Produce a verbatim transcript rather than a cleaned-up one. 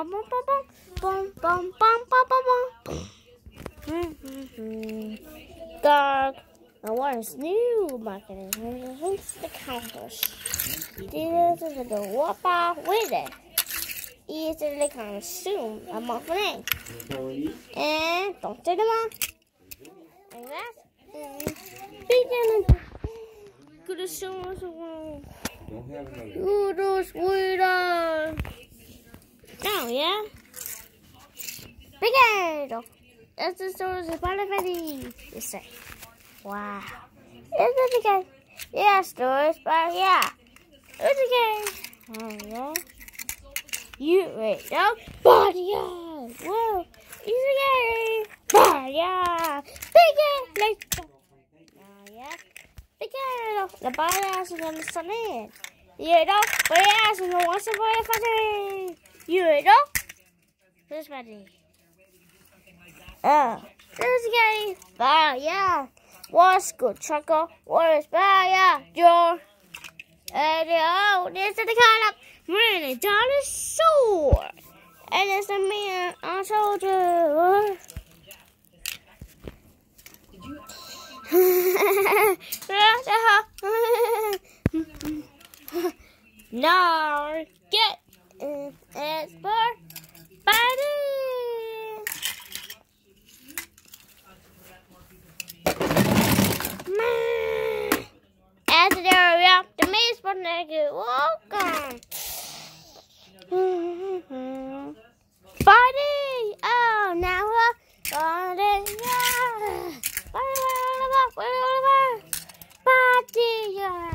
bum bum bum bum bum bum bum bum bum. Dog. Now what is new marketing? Here's the counters. This is the whopper with it. Easily consume a muffin. And don't take them off. Like that. And good as soon as you do sweeter. Now, yeah. Big That's the source of ready. You say, wow. Is it okay? Yeah, stores, but yeah. It's okay. Oh, yeah. You wait, no? But yeah. Whoa. It's okay. But yeah. Big Let's go. Oh, yeah. Big The body ass is on the sun in. You know? But yeah, so no one's a boy fatty. You know? Who's ready? Oh. This guy. But yeah. What's good, Choco? What is bad? Yeah. Your. And oh, this is the kind of really dinosaur. And it's a man I told you. No, get it. It's for Buddy. As the area, the maze for naked. Welcome. Buddy. Oh, now we're Buddy. Yeah. Buddy, Buddy, yeah.